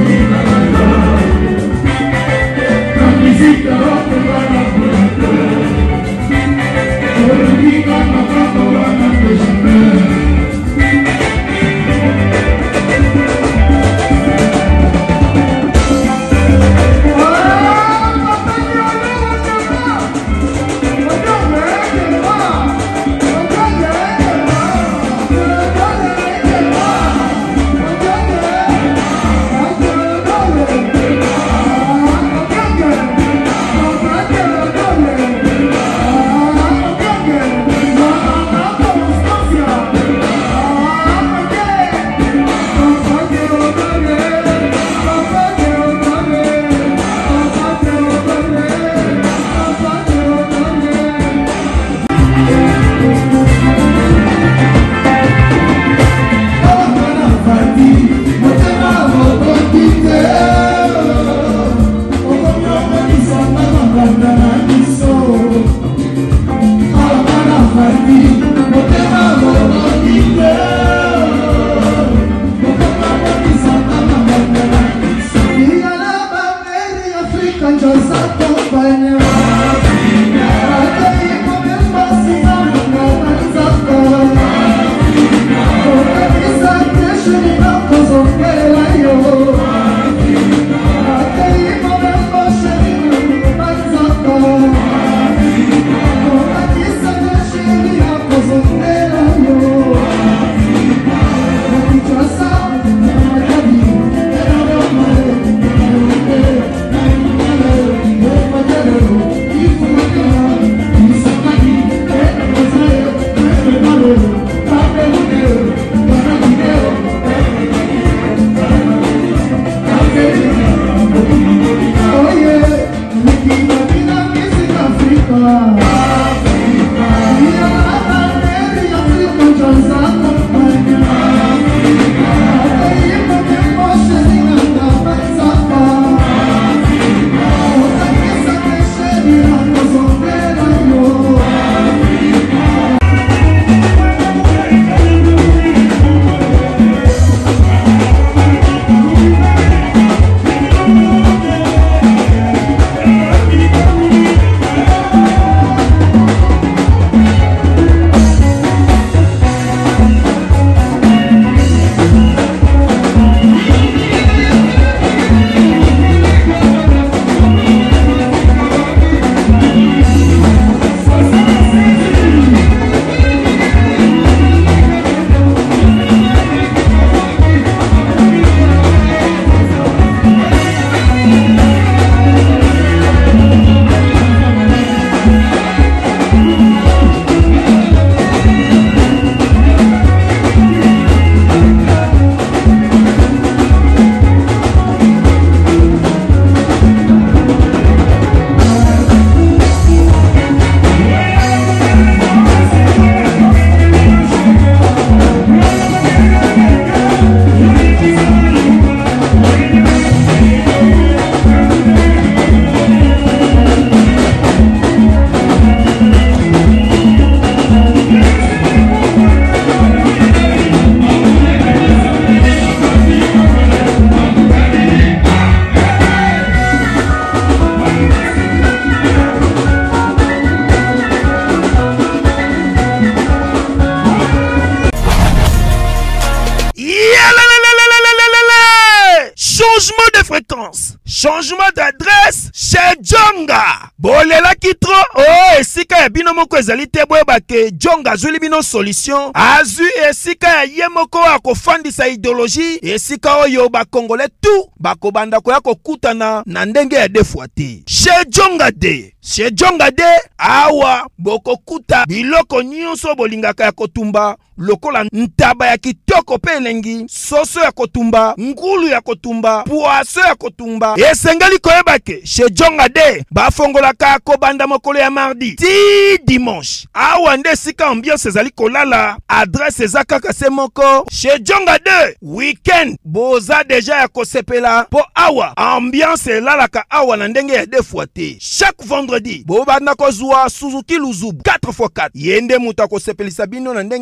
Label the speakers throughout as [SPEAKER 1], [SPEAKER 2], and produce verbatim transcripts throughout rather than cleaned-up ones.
[SPEAKER 1] Changement d'adresse chez Djonga. Bolela kitro. Oh, esika ya bino moko ezali te boyeba ke Djonga azuli bino solution. Azu esika ya ye moko akofandisa idéologie. Esika oyo ba Congolais tout bakobanda koya kokutana na ndenge ya defwa te. Chez Djonga de. Chez Djonga de awa bokokuta biloko nyonso bolingaka ya kotumba. Lokola ntaba ya kitoko pe elengi, soso ya kotumba, ngulu ya kotumba, poaso ya kotumba. Esengali koyeba ke chez Djonga de bafongolaka kobanda mokolo ya mardi ti dimanche. Awa nde sika ambiance ezali kolala, adresse ezakaka se moko. Chez Djonga de weekend boza deja ya kosepela po awa ambiance elalaka awa na ndenge ya defwa te. Chaque vendredi bobanda kozwa Suzuki Luzubu quatre fois quatre. Yende muta kosepelisa bino na ndenge ya kosa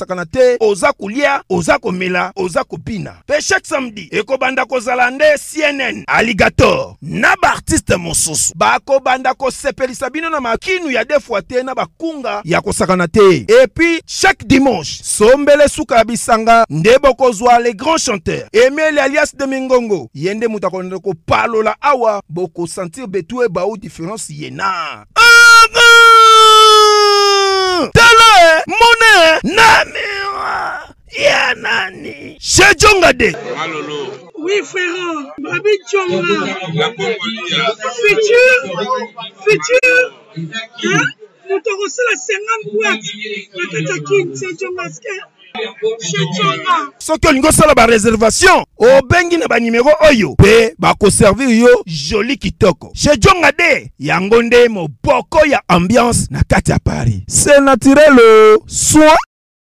[SPEAKER 1] sakana te, oza kulia, oza komela, oza kopina. Pe chaque samedi, eko banda ko zalande C N N, Alligator, na ba artiste mosusu. Ba ko banda ko sepelisa bino na makinu ya defuate na bakunga ya ko sakana te. Et puis chaque dimanche, sombele suka bisanga, ndebo ko zwa les grands chanteurs. Emile alias de Mingongo, yende mutakonde ko palola awa, boko sentir betue ba ou différence yena. Tele, mone, namiwa, ya nani. Chez Djonga de.
[SPEAKER 2] Oui frère, Babi Djonga. Futur, futur. Hein? Nous te recevons la cinquante boîtes. La Katakin, c'est Djonga.
[SPEAKER 1] Soki olingo sala ba réservation, obengi na ba numéro oyo pe ba ko servir yo joli kitoko. Chez Djonga de yango nde moboko ya ambiance na kati ya Paris. C'est naturel soin.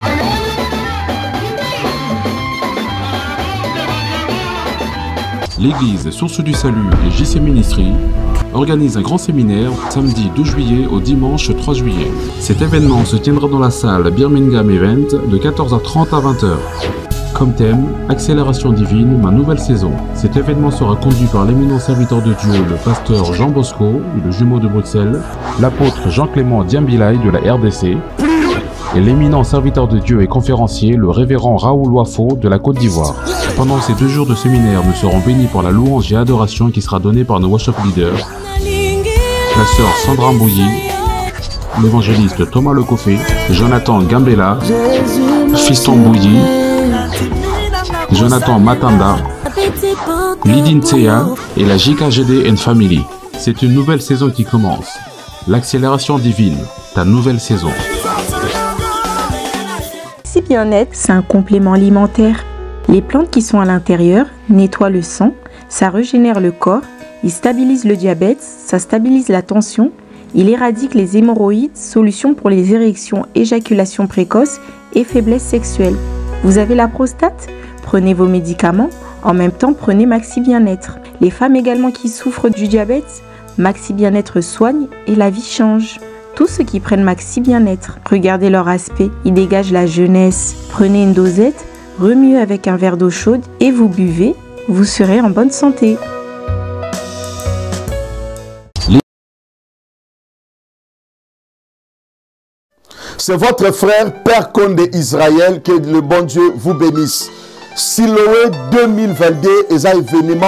[SPEAKER 3] L'église Source du Salut et J C Ministry organise un grand séminaire samedi douze juillet au dimanche trois juillet. Cet événement se tiendra dans la salle Birmingham Event de quatorze heures trente à vingt heures. Comme thème, Accélération divine, ma nouvelle saison. Cet événement sera conduit par l'éminent serviteur de Dieu, le pasteur Jean Bosco, le jumeau de Bruxelles, l'apôtre Jean-Clément Diambilay de la R D C, et l'éminent serviteur de Dieu et conférencier, le révérend Raoul Wafo de la Côte d'Ivoire. Pendant ces deux jours de séminaire, nous serons bénis par la louange et adoration qui sera donnée par nos worship leaders, la sœur Sandra Mbouyi, l'évangéliste Thomas Lecoffé, Jonathan Gambela, Fiston Mbouyi, Jonathan Matanda, Lidin Tseya et la J K G D and Family. C'est une nouvelle saison qui commence. L'accélération divine, ta nouvelle saison.
[SPEAKER 4] Si bien-être, c'est un complément alimentaire. Les plantes qui sont à l'intérieur nettoient le sang, ça régénère le corps, il stabilise le diabète, ça stabilise la tension, il éradique les hémorroïdes, solution pour les érections, éjaculation précoce et faiblesse sexuelle. Vous avez la prostate? Prenez vos médicaments, en même temps prenez Maxi Bien-être. Les femmes également qui souffrent du diabète, Maxi Bien-être soigne et la vie change. Tous ceux qui prennent Maxi Bien-être, regardez leur aspect, ils dégagent la jeunesse. Prenez une dosette, remuez avec un verre d'eau chaude et vous buvez, vous serez en bonne santé.
[SPEAKER 5] C'est votre frère, Père Condé Israël, que le bon Dieu vous bénisse. Siloé deux mille vingt-deux, et un événement,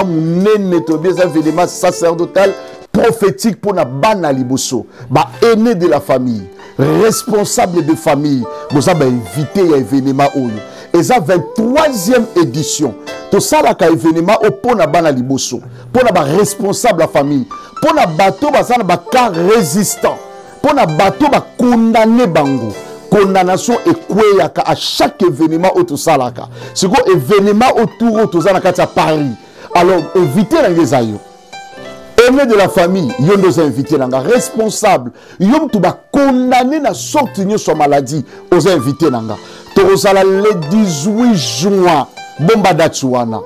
[SPEAKER 5] un événement sacerdotal, prophétique pour la bana liboso, ba aîné de la famille, responsable de famille, vous avez invité à événement oyo. Et ça vingt-troisième édition. Tout ça là ka événement au pour la bana liboso, pour la responsable de la famille, pour la bateau ba ça ba cas résistant, pour la bateau ba condamné bango. Condamnation et quoi à chaque événement autour ça là. C'est quoi événement autour autour ça à Paris. Alors évitez les aïeux. Aimé de la famille, yon nous invités nanga responsable, yon tu ba condamné na sorte de sa maladie aux invités nanga. Torosala le dix-huit juin, bomba datsuana.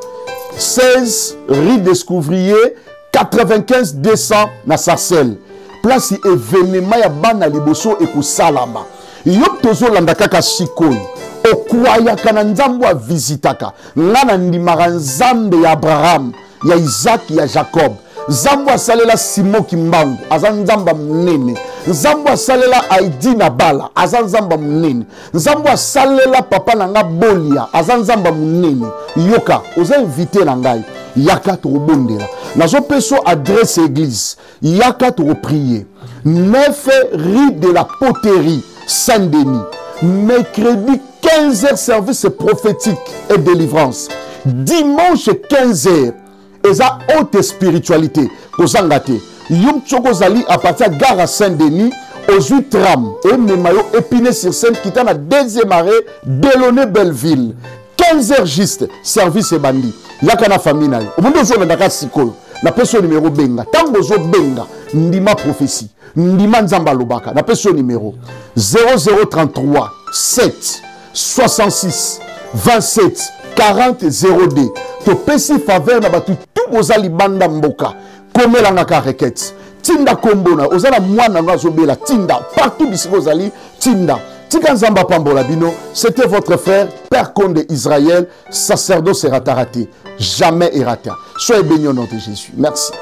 [SPEAKER 5] seize rue Descouvrier, quatre-vingt-quinze deux cents na Sarcelles. Place événement ya bana liboso et ku salama. Yon tozo landa kaka sikoy. Okwaya kana nzambo a visitaka. Ngana ndimara nzambe ya Abraham, ya Isaac, ya Jacob. Nzambo asalela Simon Kimbangu, aza nzamba mnene. Nzambo asalela Aidi na Bala, aza nzamba mnene. Nzambo asalela papa nanga Bolia, aza nzamba mnene. Yoka, oza invité na ngai. Yaka to bondela. Nazo peso adresse église. Yaka to prier. neuf rue de la Poterie, Saint-Denis. Mercredi quinze heures service prophétique et délivrance. Dimanche quinze heures. Et ça, haute spiritualité. Kozangate. Yum Chokozali à partir de Gare à Saint-Denis, aux huit trams. Et Memayo Épinay sur Seine, qui est à deuxième arrêt, Delaunay Belleville. quinze heures juste, service et bandit. Yakana famille. Au bout de ce moment, Sikolo. Na personne numéro Benga. Tango zo Benga. Ndima prophétie. Ndima Nzamba Lobaka. Na personne numéro zéro zéro trente-trois sept soixante-six vingt-sept quarante zéro deux. To pesi faveur na batu tout ozali banda mboka. Komela ngaka requête. Tinda kombona ozala mwana ngazobela tinda partout bisiko ozali tinda. Tikanzamba Pambola Bino, c'était votre frère, Père Condé Israël, sacerdoce Ratarate. Jamais errata. Soyez bénis au nom de Jésus. Merci.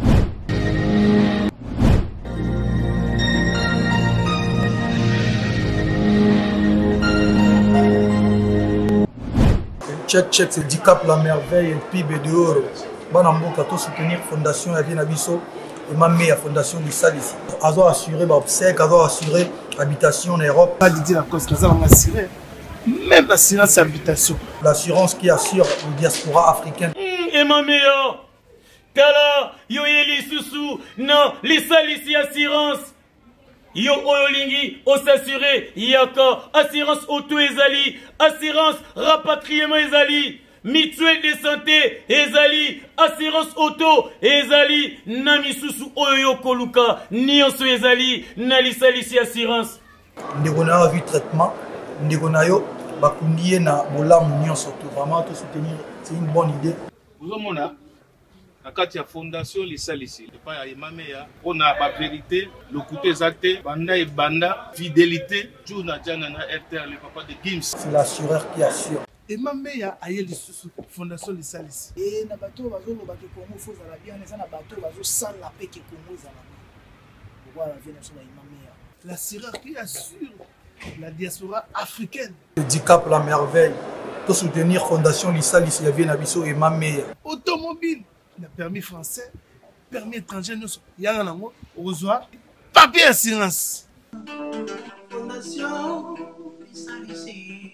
[SPEAKER 6] Check, check, c'est Dicap la merveille et P I B de Oro. Bon, on peut soutenir Fondation Yavien Abisso et ma meilleure Fondation du Sal ici. Azo assuré l'obsèque, Azo assuré l'habitation en Europe.
[SPEAKER 7] Pas de dire la cause, Azo assuré. Même l'assurance habitation.
[SPEAKER 6] L'assurance qui assure le diaspora africaine.
[SPEAKER 8] Et ma meilleure, Kala, yo yeli susu, non, les Sal ici assurance. Yo oyolingi, o s'assurer, yaka, assurance auto ezali, assurance rapatriement ezali, mutuelle de santé ezali, assurance auto ezali, namisusu oyo koluka, nyonso ezali, nalisalisi assurance.
[SPEAKER 6] Ndeko na vu traitement, ndeko na yo bakundiye na bolamu nyonso to, vraiment to soutenir, c'est une bonne idée.
[SPEAKER 9] Vous avez à la fondation Lissal ici, pas à Imameya, on a la vérité, le côté exact, banda et banda, fidélité, tout n'a jamais R T R, le papa de Gims.
[SPEAKER 6] C'est l'assureur qui assure.
[SPEAKER 7] Et Mameya a eu la fondation Lissal ici.
[SPEAKER 10] Et na bateau bazo lo bateau Congo faut za la bien, les na bateau bazo sans la paix que Congo za la bien. Voilà la Vénézuela na Imameya.
[SPEAKER 7] L'assureur qui assure la diaspora africaine.
[SPEAKER 6] Le Dicap la merveille, pour soutenir Fondation Lissal ici, Yavien Abisso et Mameya.
[SPEAKER 7] Automobile. Le permis français, permis étranger, nous sommes. Il y a un amour, au revoir, papier assurance.
[SPEAKER 11] Fondation Lissal ici.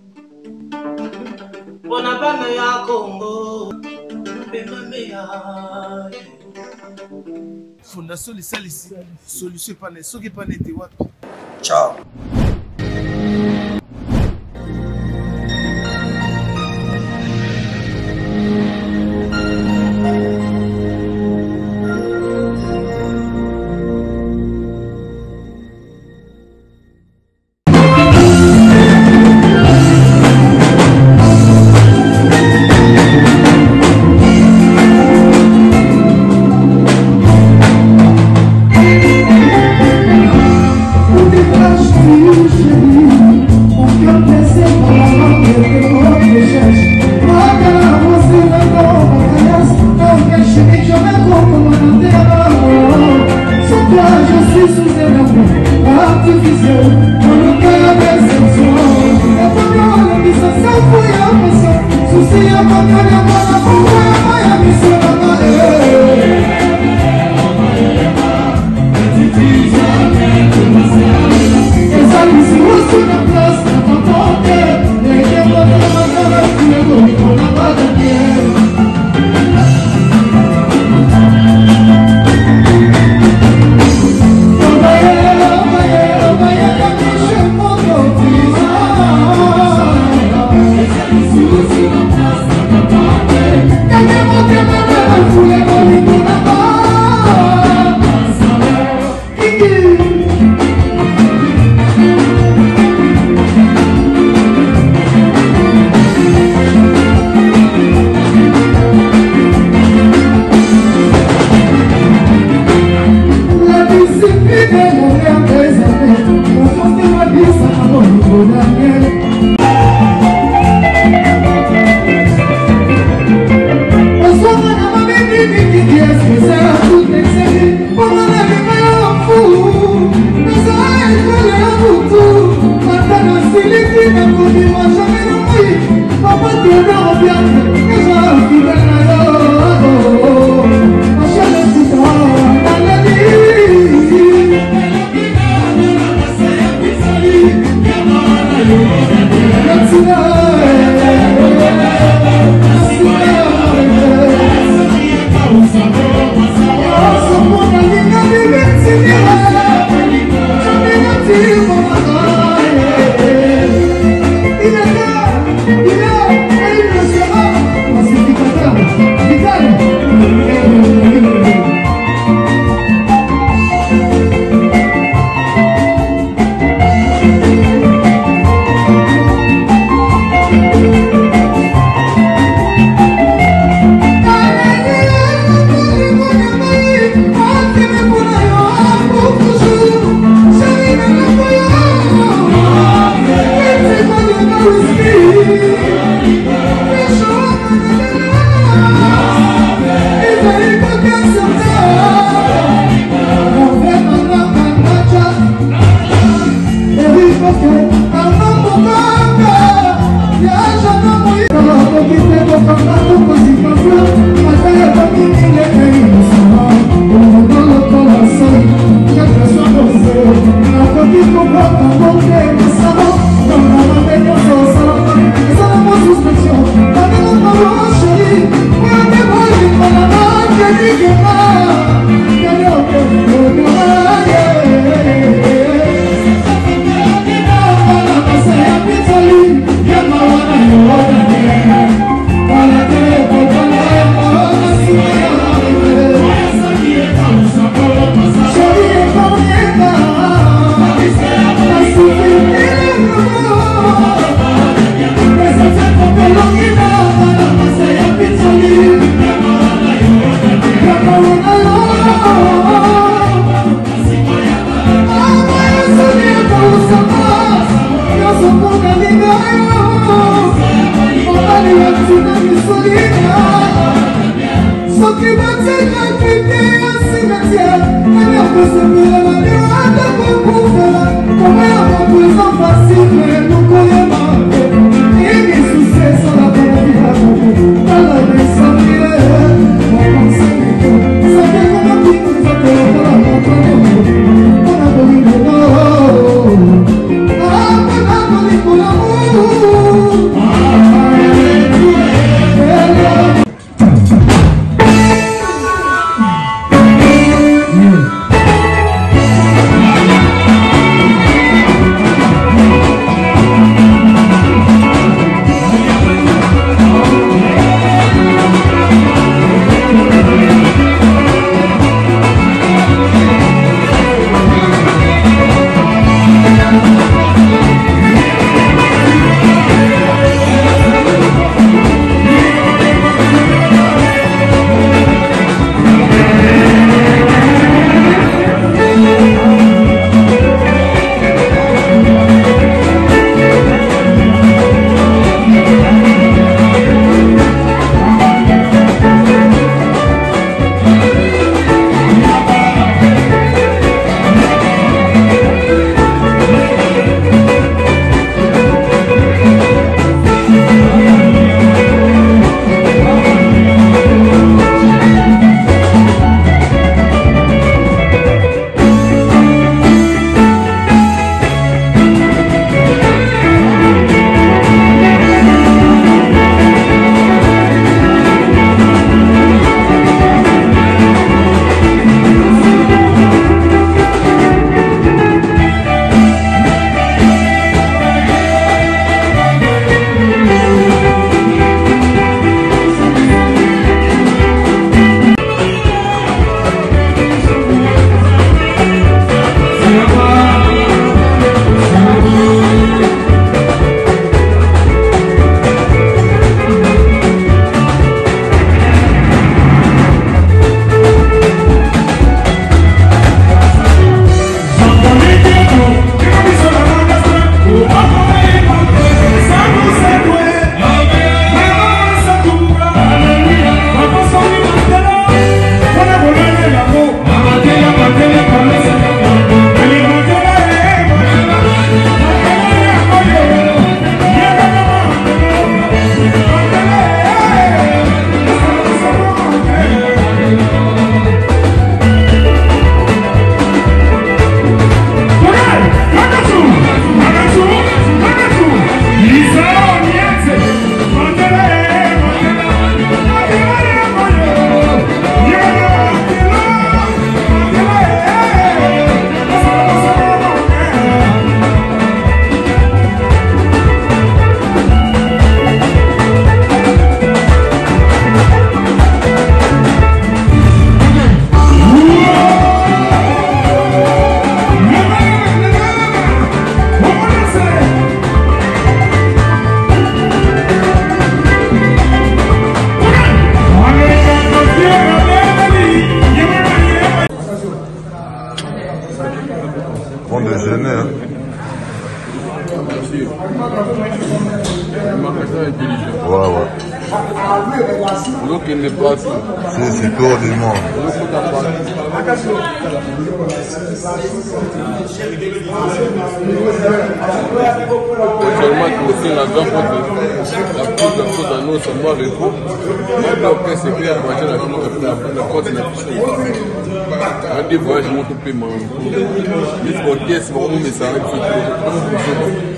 [SPEAKER 11] On a pas meilleur Congo.
[SPEAKER 7] Fondation Lissal ici. Solution pas ne, ce qui pas n'était what.
[SPEAKER 6] Ciao.
[SPEAKER 12] Thank you. Ouais, ouais.
[SPEAKER 3] Donc il n'est pas tout.
[SPEAKER 5] C'est tout du monde.
[SPEAKER 3] Seulement que aussi la grande la plus de choses dans nos seulement les groupes. Maintenant, après, c'est clair, moi j'ai la vie de la côte nationale. Un des voyages, mon tout paiement. Jusqu'au pièce, c'est vraiment mais ça arrive sur le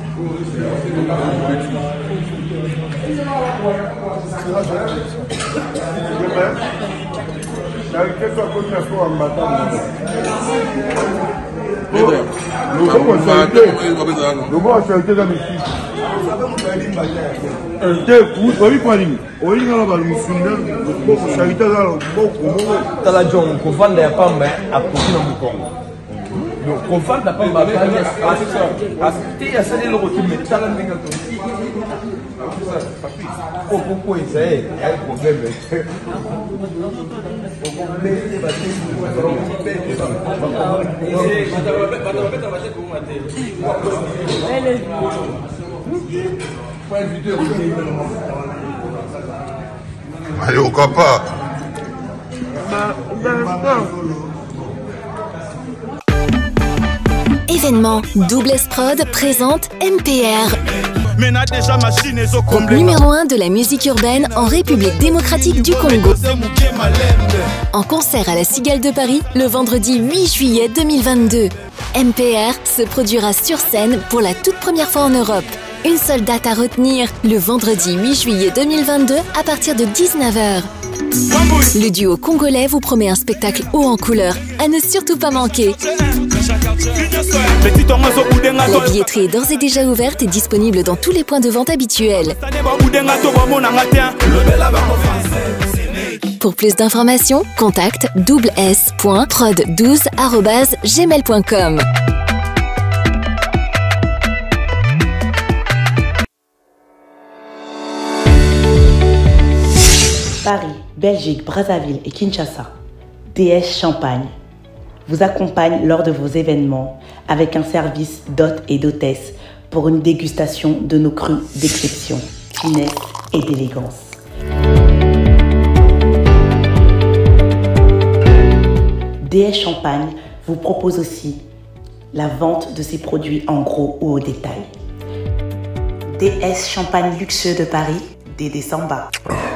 [SPEAKER 12] tala jongo kovanda ya pamba akoki na mokongo donc kovanda pamba ate asali eloko te me tala ndenge okoko ezaye ya probleme
[SPEAKER 5] Allez, au capa.
[SPEAKER 13] Événement Double S Prod présente M P R. Groupe numéro un de la musique urbaine en République démocratique du Congo. En concert à la Cigale de Paris le vendredi huit juillet deux mille vingt-deux. M P R se produira sur scène pour la toute première fois en Europe. Une seule date à retenir, le vendredi huit juillet deux mille vingt-deux à partir de dix-neuf heures. Le duo congolais vous promet un spectacle haut en couleur, à ne surtout pas manquer. La billetterie est d'ores et déjà ouverte et disponible dans tous les points de vente habituels. Pour plus d'informations, contacte double s point prod douze arobase gmail point com.
[SPEAKER 14] Paris, Belgique, Brazzaville et Kinshasa, D S Champagne vous accompagne lors de vos événements avec un service d'hôtes et d'hôtesses pour une dégustation de nos crus d'exception, finesse et d'élégance. D S Champagne vous propose aussi la vente de ses produits en gros ou au détail. D S Champagne luxueux de Paris, Dédé Samba.